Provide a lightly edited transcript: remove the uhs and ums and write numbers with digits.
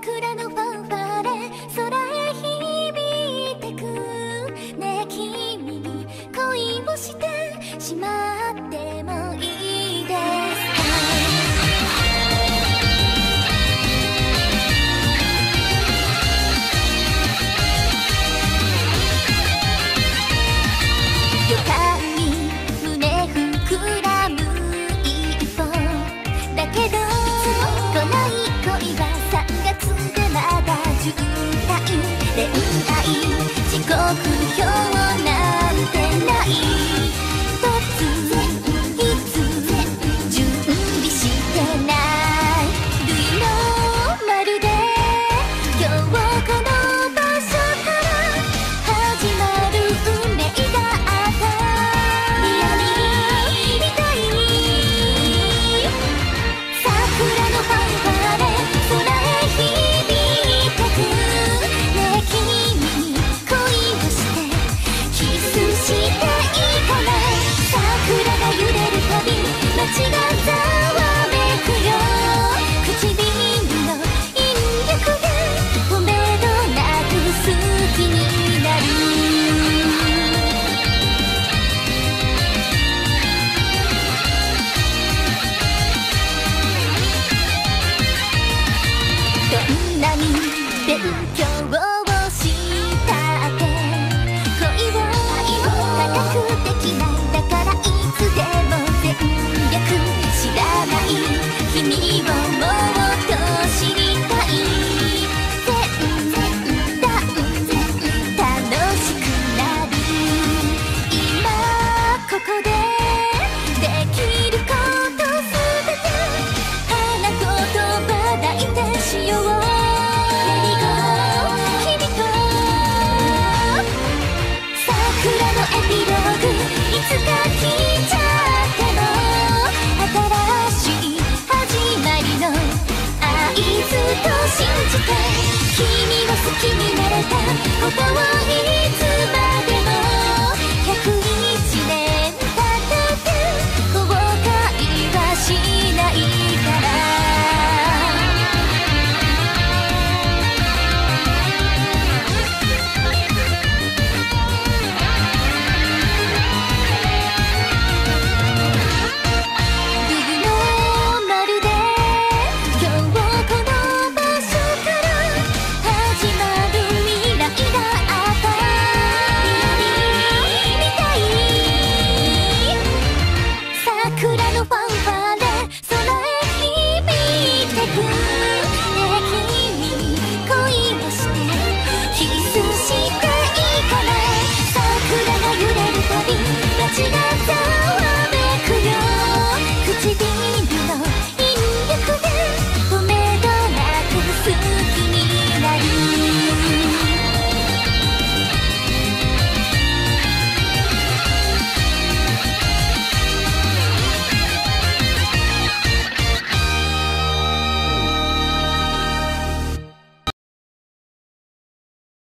桜のファンファーレ空へ響いてくねえ君に恋をしてしまってもいいですか。予感に胸膨らむ一歩だけど来ない恋は3月でまだ渋滞恋愛時刻表なんてない突然いつ準備してない Do you know まるで今日この場所から始まる運命があったリアルみたい桜のファンファーレ空へ響いてくねえ君に恋をしてキスしていいかな。桜が揺れるたび街がざわめくよ唇の引力でとめどなく好きになる。どんなに勉強をしたって恋を固くできない。だからいつでも全力知らない君をもっと知りたい。全然楽しくなる今ここでできることすべて花言葉抱いてしよう。Let it go 君と桜のエピローグいつか来ちゃっても新しい始まりの合図と信じて君を好きになれたことをいつまでも101年経ってて後悔はしないから。Do you know まるで今日この場所から始まる未来があったみたい桜のファンファーレ空へ響いてくねえ君に恋をしてキスしていいかな。桜が揺れるたび街が